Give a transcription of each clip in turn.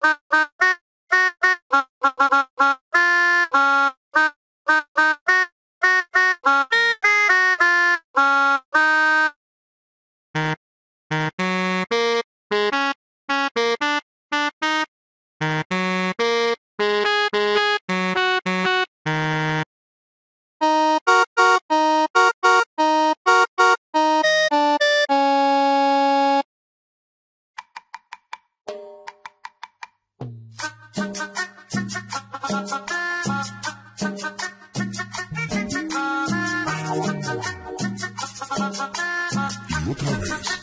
Y otra vez.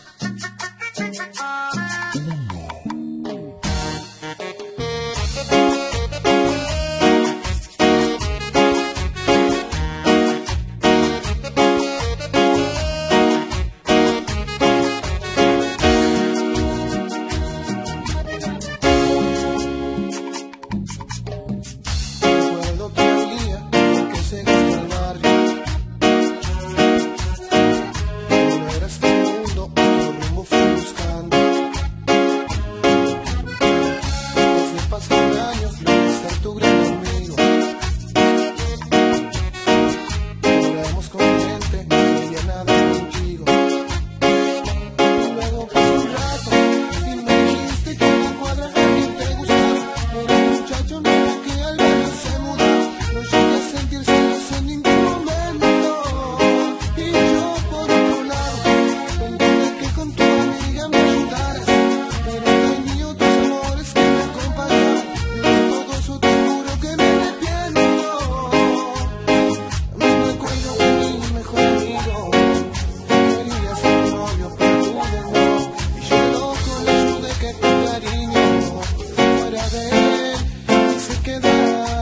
Recuerdo que había que se gasta el barrio. No era este mundo, otro rumbo fui buscando. Después de pasar años, logré ser tu gran amigo. Éramos corriente, no quería nada contigo. Y luego pasó un rato y me dijiste que la cuadra a ti te gustaba. Era un muchacho, no era que al barrio se mudaba. No llegué a sentir celos en ningún momento. Y yo por otro lado pensé que con tu amiga me ayudaras, pero tenía otros amores que me acompañaban. Y de todo eso te juro que me arrepiento. Me recuerdo que mi mejor amigo quería ser mi novio, pero tú no. Y yo loco le ayudé que tu cariño fuera de él y se quedara.